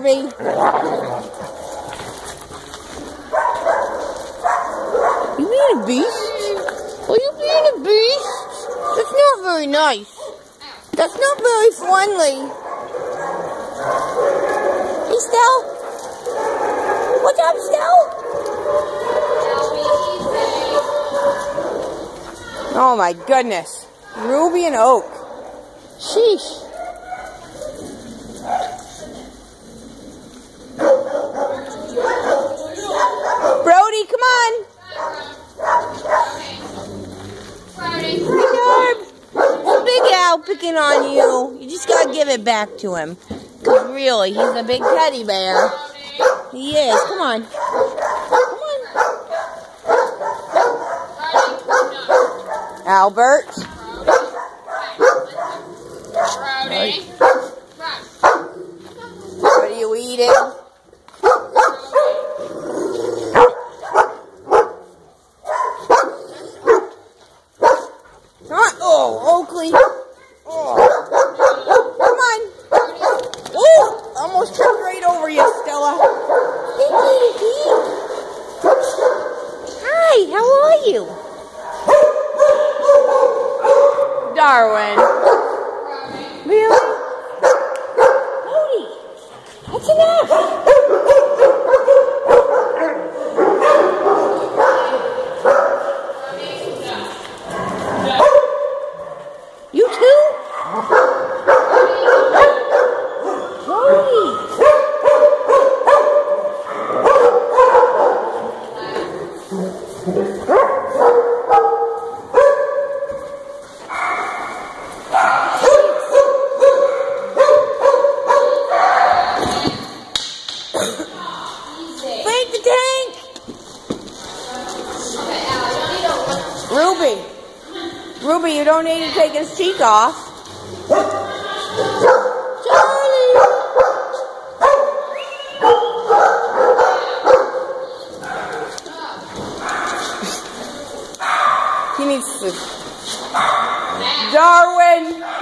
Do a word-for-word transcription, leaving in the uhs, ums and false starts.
Darby. You being a beast? Are you being a beast? That's not very nice. That's not very friendly. Hey, Stell. What's up, Stell? Oh my goodness. Ruby and Oak. Sheesh. Brody, come on. Brody. Hi, Darb. It's Big Al picking on you. You just gotta give it back to him. Cause really, he's a big teddy bear. He is. Come on. Come on. Albert. Brody. What are you eating? Oh, Oakley. Oh. Come on. Oh, almost tripped right over you, Stella. Hi, how are you? Darwin. Really? Cody, that's enough. You too? Cody. Break the tank! Ruby! Ruby, you don't need to take his cheek off. Charlie! He needs to... Darwin!